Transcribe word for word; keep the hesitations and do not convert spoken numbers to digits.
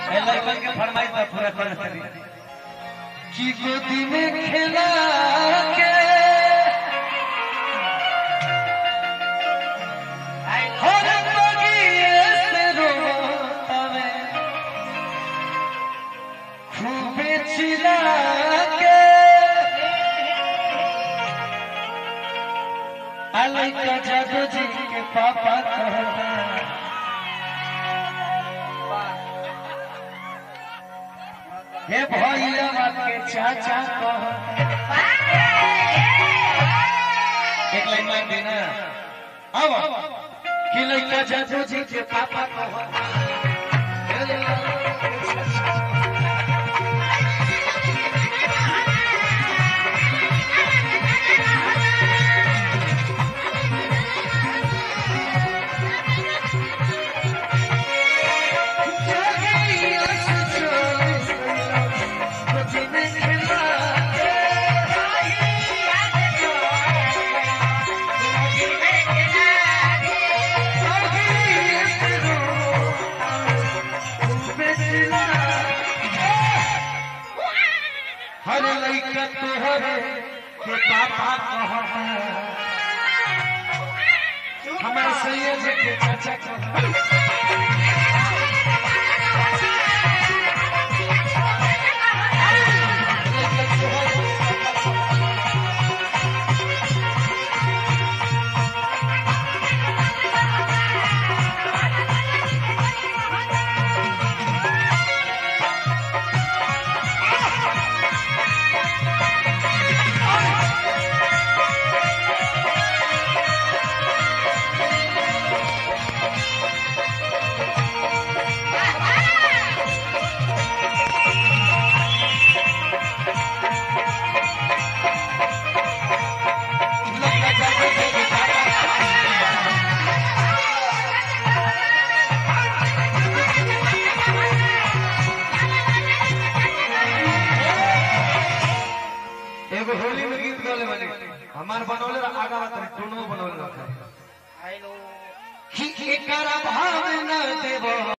लड़कन के फरमाइश बा पूरा कर सके कि गोदी में खेला के हर बगिए से रोतावे खूबे चिल्ला के अलग जादू जी के पापा कहता हे भैया के चाचा कहता एक लाइन में देना अब कि लड़का जादू जी के पापा कहता हर लड़का तोहरे के पापा कहता हमारे सैयद के चाचा कहता होली में गीत गाले वाले हमार बनौले आगा टोनो बनौले रखा है कि एकरा भाव न देबो।